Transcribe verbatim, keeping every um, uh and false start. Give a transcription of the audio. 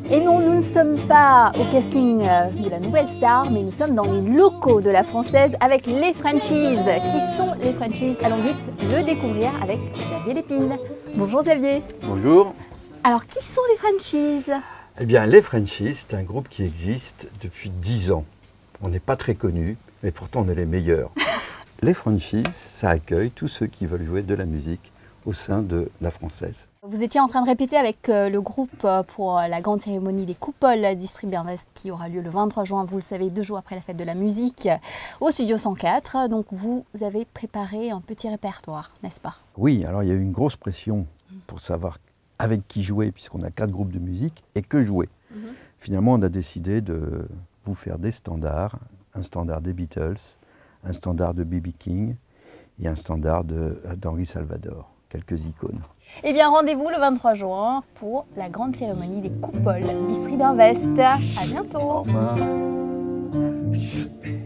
Et non, nous ne sommes pas au casting de la Nouvelle Star, mais nous sommes dans les locaux de la Française avec les Frenchies. Qui sont les Frenchies? Allons vite le découvrir avec Xavier Lépine. Bonjour Xavier. Bonjour. Alors, qui sont les Frenchies? Eh bien, les Frenchies, c'est un groupe qui existe depuis dix ans. On n'est pas très connus, mais pourtant on est les meilleurs. Les Frenchies, ça accueille tous ceux qui veulent jouer de la musique au sein de la Française. Vous étiez en train de répéter avec le groupe pour la grande cérémonie des coupoles Distribué Invest qui aura lieu le vingt-trois juin, vous le savez, deux jours après la fête de la musique, au Studio cent quatre. Donc vous avez préparé un petit répertoire, n'est-ce pas? Oui, alors il y a eu une grosse pression pour savoir avec qui jouer, puisqu'on a quatre groupes de musique, et que jouer. Mm-hmm. Finalement, on a décidé de vous faire des standards, un standard des Beatles, un standard de B B King et un standard d'Henri Salvador. Quelques icônes. Eh bien, rendez-vous le vingt-trois juin pour la grande cérémonie des coupoles Distribué Invest. À bientôt. Au revoir.